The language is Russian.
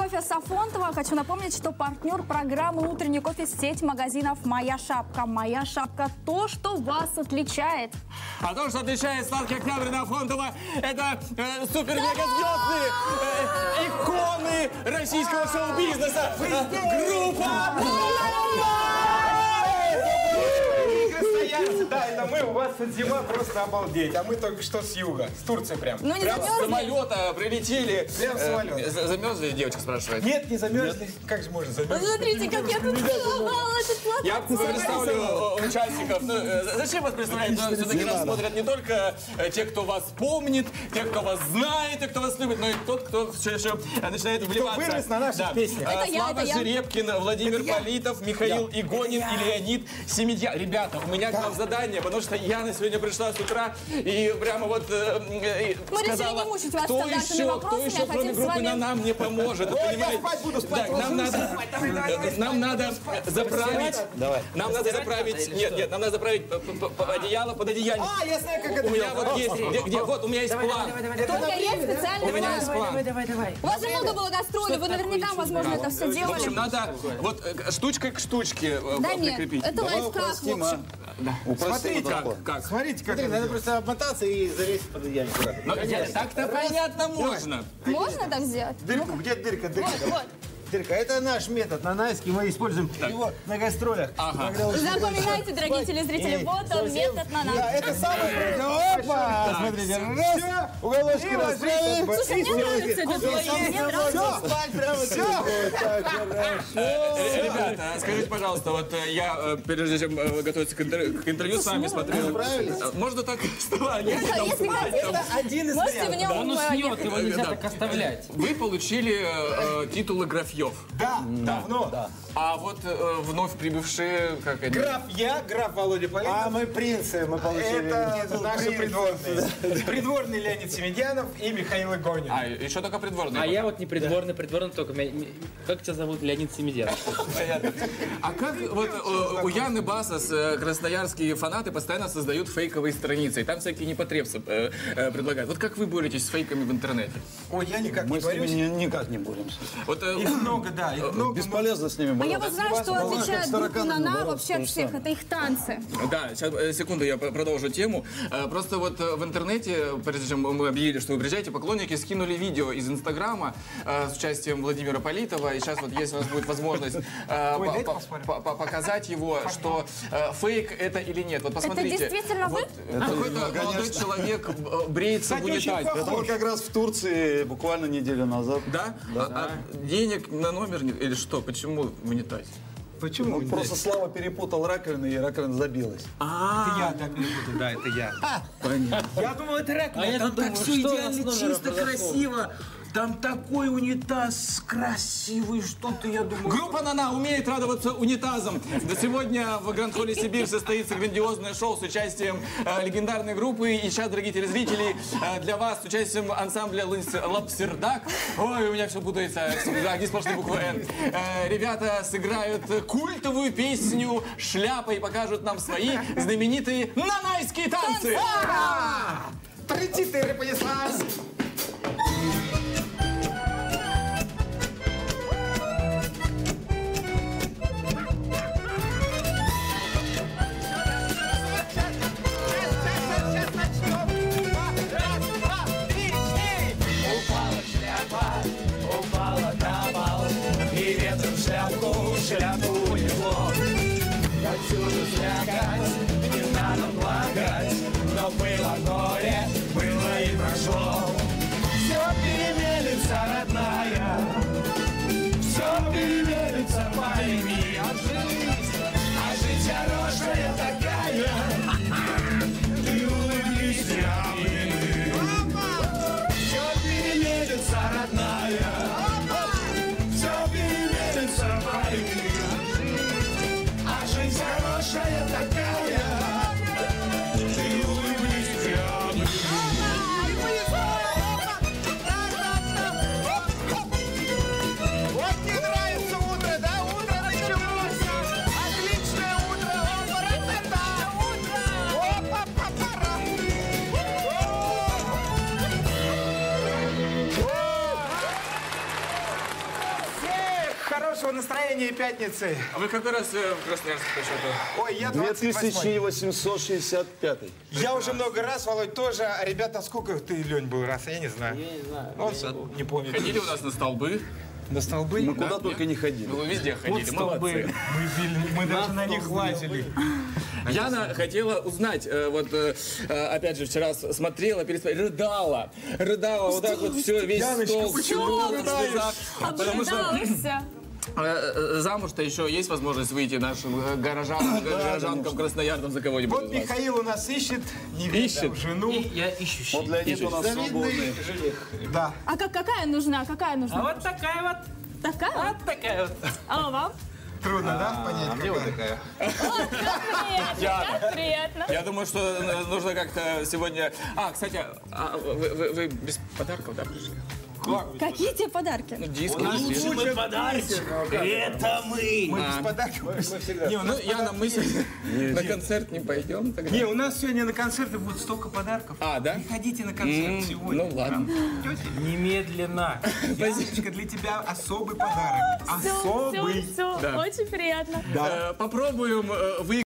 кофе Сафонтова. Хочу напомнить, что партнер программы «Утренний кофе» — сеть магазинов «Моя шапка». «Моя шапка» — то, что вас отличает. А то, что отличает сладкий октябрь на Афонтова, это супер-мега-звезды, иконы российского шоу-бизнеса. Группа! Да, это мы, у вас тут зима просто обалдеть. А мы только что с юга, с Турции прям. Ну, не Прям с замерзли? самолета прилетели. Прям с самолета. Замерзли, девочка спрашивает? Нет, не замерзли. Как же можно замерзнуть? Смотрите, как я тут целовала этот платок. Я представлю участников. Ну, зачем вас представлять? Все-таки нас смотрят не только те, кто вас помнит, те, кто вас знает, те, кто вас любит, но и тот, кто все еще начинает вливаться. вырос на наших песнях. Это я, Слава это я. Жеребкин, Владимир Политов, Михаил Игонин и Леонид Семедьян. Ребята, у меня к вам задание, потому что Яна сегодня пришла с утра и прямо вот сказала, не мучить вас кто стандартными еще, вопросами, кроме хотим с группы вами- «На» мне поможет. Вы понимаете? Я спать буду, спать. Так, нам надо заправить. Нам надо заправить. Нет, нам надо заправить одеяло под одеяльник. А, я знаю, как это У меня делать. вот есть, вот у меня есть план. Только есть специальный У меня есть план. план. У вас же много было гастролей, вы наверняка, возможно, это все В делали. общем, надо вот штучка к штучке Да нет, прикрепить. это лайфхак, в общем. Смотрите, Как? смотрите, как Надо просто обмотаться и залезть под одеяльник. Ну, так-то понятно можно. Можно так сделать? Дырку, где дырка? Дырка. Вот. Дырка. Это наш метод нанайский, мы используем его на гастролях. Ага. Запоминайте, дорогие телезрители, вот он, метод на нас. Да, это самое. Опа! Смотрите, раз, уголочки расправили. Слушай, мне нравится это дело, мне нравится. Спать прямо все. Так, хорошо. Ребята, скажите, пожалуйста, вот я, прежде чем готовиться к интервью с вами, смотрю... Можно так вставать? Если хотите, один из можете в нем... Он уснет, его нельзя так оставлять. Вы получили титулы графьев. Да, давно. А вот вновь прибывшие, как они? Граф я, граф Володя Политов. А мы принцы, мы получили. Это наши придворные. Придворный Леонид Семедьянов и Михаил Игонин. А, еще только придворные. А я вот не придворный только... Как тебя зовут? Леонид Семедьянов. А как вот у Яны Басос красноярские фанаты постоянно создают фейковые страницы, и там всякие непотребства предлагают. Вот как вы боретесь с фейками в интернете? Ой, я никак не Мы с ними борюсь. никак не боремся. Вот Их много, да, их много. Бесполезно с ними А я бороться. вот знаю, что Волна, отличает как группу тараканы, «На» бороться, вообще от то же всех. самое. Это их танцы. Да, сейчас, секунду, я продолжу тему. Просто вот в интернете, прежде чем мы объявили, что вы приезжаете, поклонники скинули видео из Инстаграма с участием Владимимира Политова. И сейчас вот, если у нас будет возможность показать его, что фейк это или нет. Вот посмотрите. Это действительно вы? Какой-то молодой человек бреется в унитазе. Это вот как раз в Турции буквально неделю назад. Да? А денег на номер нет? Или что? Почему в унитазе? Почему? Ну, просто Слава перепутал раковину, и раковина забилась. Это я так перепутал, да, это я. Я думал, это раковина. А я Там думаю, так что все у нас идеально, номера чисто, произошло? красиво. Там такой унитаз красивый, что-то, я думаю. Группа «На» умеет радоваться унитазам. Да сегодня в Гранд-холле Сибирь состоится грандиозное шоу с участием легендарной группы. И сейчас, дорогие телезрители, для вас с участием ансамбля «Лапсердак». Ой, у меня все путается. Одни сплошные буквы «Н». Ребята сыграют культовую песню «Шляпа» и покажут нам свои знаменитые нанайские танцы. Три-четыре понеслась. Шляпу унесло. Отсюда слякать, не надо плакать, но было горе, было и прошло. Хорошего настроения пятницы. А вы какой раз в Красноярске по счету? Ой, я 28-й. 2865. Я уже много раз, Володь тоже. А ребята, сколько ты, Лень, был раз? Я не знаю. Я не знаю. Он не помнит. Ходили у нас на столбы? На столбы? Мы куда только не ходили. Ну, вы везде ходили, молодцы. Мы даже на них лазили. Яна хотела узнать, опять же, вчера смотрела, рыдала вот так вот все, весь стол. почему ты рыдаешь? Потому что Обжидалась. замуж-то еще есть возможность выйти нашим горожанкам, красноярцам за кого-нибудь Вот из вас? Михаил у нас ищет Ищет? невесту, жену. Я ищущий. Вот Леонид у нас свободный. Да. А какая нужна? Какая А нужна? вот такая вот. Такая? Вот такая вот. А вам? Трудно, да, понять? Мне вот такая. Приятно, приятно. Я думаю, что нужно как-то сегодня... кстати, вы без подарков, да, пришли? Какие тебе подарки? Ну, диск. Лучший подарочек. Это мы. Мы без подарков. Не, у Ну, нас Яна, мы на концерт не пойдем тогда? Не, у нас сегодня на концерте будет столько подарков. Да? Приходите на концерт сегодня. Ну, ладно. Идете? Немедленно. Яночка, для тебя особый подарок. Все, Особый. все, очень приятно. Попробуем выиграть.